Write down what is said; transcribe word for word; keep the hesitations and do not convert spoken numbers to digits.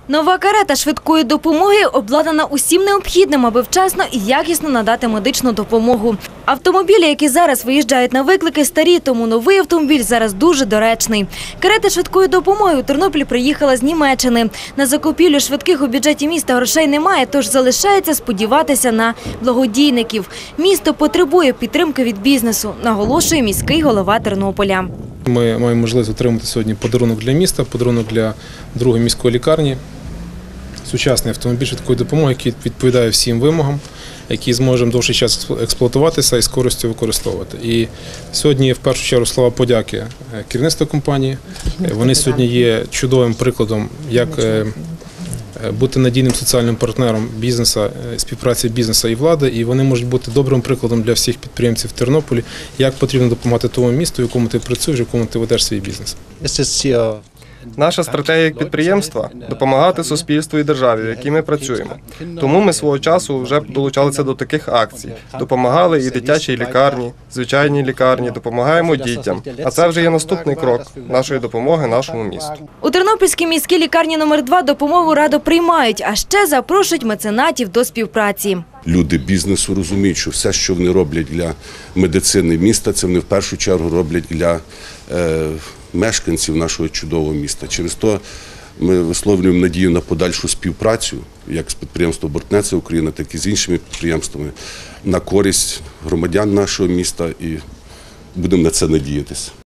Нова карета швидкої допомоги обладнана усім необхідним, аби вчасно і якісно надати медичну допомогу. Автомобілі, які зараз виїжджають на виклики, старі, тому новий автомобіль зараз дуже доречний. Карета швидкої допомоги у Тернопіль приїхала з Німеччини. На закупівлю швидких у бюджеті міста грошей немає, тож залишається сподіватися на благодійників. Місто потребує підтримки від бізнесу, наголошує міський голова Тернополя. Ми маємо можливість отримати сьогодні подарунок для міста, подарунок для другої міської лікарні. Сучасний автомобіль швидкої допомоги, який відповідає всім вимогам, який зможемо довший час експлуатуватися і з користю використовувати. І сьогодні, в першу чергу, слова подяки керівництву компанії. Вони сьогодні є чудовим прикладом, як бути надійним соціальним партнером бізнесу, співпраці бізнесу і влади, і вони можуть бути добрим прикладом для всіх підприємців в Тернополі, як потрібно допомагати тому місту, в якому ти працюєш, в якому ти ведеш свій бізнес. Наша стратегія як підприємства – допомагати суспільству і державі, в якій ми працюємо. Тому ми свого часу вже долучалися до таких акцій. Допомагали і дитячій лікарні, звичайній лікарні, допомагаємо дітям. А це вже є наступний крок нашої допомоги нашому місту. У Тернопільській міській лікарні номер два допомогу радо приймають, а ще запрошують меценатів до співпраці. Люди бізнесу розуміють, що все, що вони роблять для медицини міста, це вони в першу чергу роблять для е, мешканців нашого чудового міста. Через то ми висловлюємо надію на подальшу співпрацю, як з підприємством «Бортнеця Україна», так і з іншими підприємствами, на користь громадян нашого міста, і будемо на це надіятися.